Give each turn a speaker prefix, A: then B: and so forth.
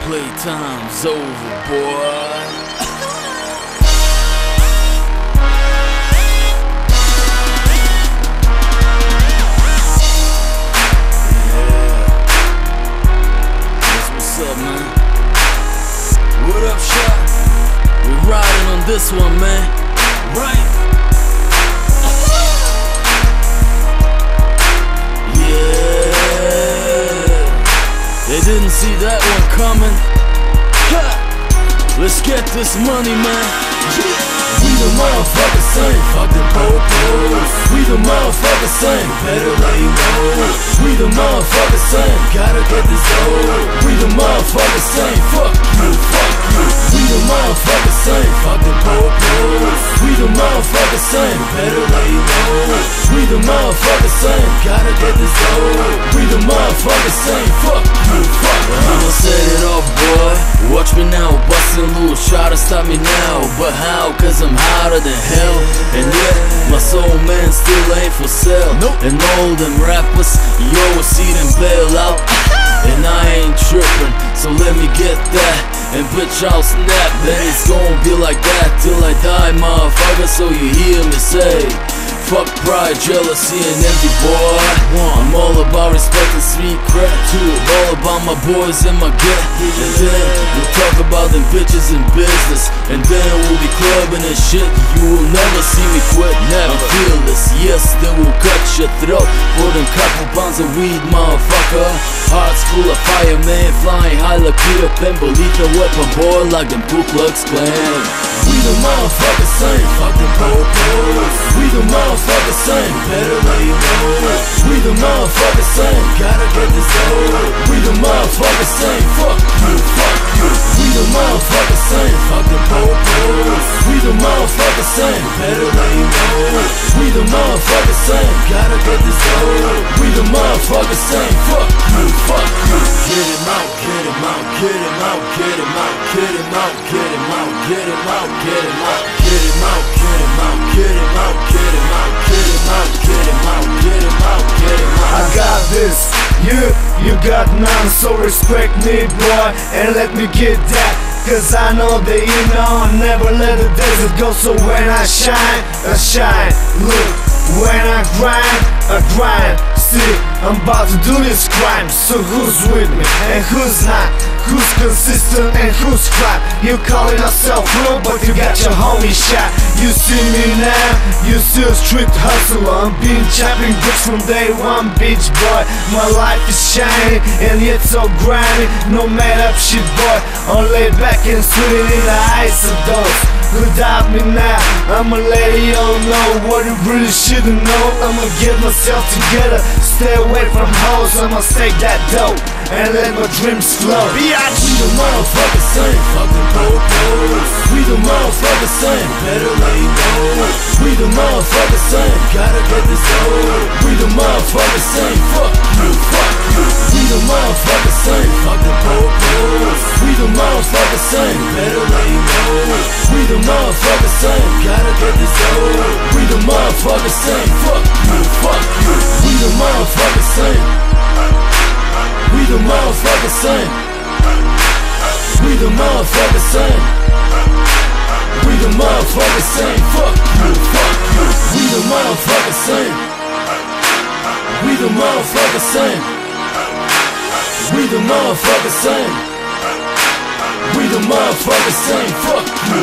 A: Playtime's over, boy. What up, Shot? We riding on this one, man. Right? Yeah. They didn't see that one coming. Ha! Let's get this money, man. We the motherfuckers same. Fuck the po-pos. We the motherfuckers same. Better let you know. We the motherfuckers same. Gotta get this dough. We the motherfuckers same. Fuck you, fuck you. We the motherfuckers same. Fuck the po-pos. We the motherfuckers same. Better let you know. We the motherfuckers same. Gotta get this dough. We the motherfuckers same. Fuck you, fuck you. I'ma set it off, boy. Watch me now, bustin' loose. Try to stop me now, but how? Cause I'm hotter than hell. And yeah, my soul man still ain't for sale. And all them rappers, you always see them bail out. And I ain't trippin', so let me get that. And bitch, I'll snap, then it's gon' be like that till I die, motherfucker. So you hear me say, fuck pride, jealousy, and envy, boy. I'm all about respect and street cred too. All about my boys and my get. And then we'll talk about them bitches in business. And then we'll be clubbing and shit. You will never see me quit, never. I'm fearless, yes, they will cut your throat for them couple pounds of weed, motherfucker. Hearts full of fire, man, flying high like Peter Pan. Believe the weapon, boy, like them Ku Klux Klan. We the motherfuckers same. Fuck the po-pos. We the motherfuckers same. Better let you know. We the motherfuckers same. Gotta get this dough. We the motherfuckers same. Fuck you, fuck you. We the motherfuckers same. Fuck the po-pos. We the motherfuckers same. Better let you know. We the motherfuckers same. Gotta get this dough. We the motherfuckers same. Fuck you, fuck you. Get him out, get him out, get him out, get him out, get him out, get him out, get him out, get him out, get him out, get him out, get him out, get him out, get him out, get him out, get him out, get him out.
B: I got this, you got none, so respect me, boy, and let me get that. Cause I know that you know I never let the desert go. So when I shine, look, when I grind, see, I'm about to do this crime. So who's with me and who's not? Who's consistent and who's crap? You calling yourself real, but you got your homie shot. You see me now, you still street hustler. I'm been chopping bricks from day one, bitch boy. My life is shining and yet so grimy. No made up shit, boy. All laid back and swimming in the eyes of those who doubt me now. I'ma let you all know what you really shouldn't know. I'ma get myself together, stay away from hoes. I'ma stake that dope and let my dreams flow.
A: We the motherfuckers same. Fuck the po-pos. We the motherfuckers same. Better let you know. We the motherfuckers same. Gotta get this dough. We the motherfuckers same. Fuck you, fuck you. We the motherfuckers same. Fuck the po-pos. We the motherfuckers same. Better let you know. We the motherfuckers same. Gotta get this dough. We the motherfuckers same. Fuck you, fuck you. We the motherfuckers same. We the motherfuckers same. We the motherfuckers same. We the motherfuckers same. Fuck you, fuck you. We the motherfuckers same. We the motherfuckers same. We the motherfuckers same. We the motherfuckers same. Fuck you.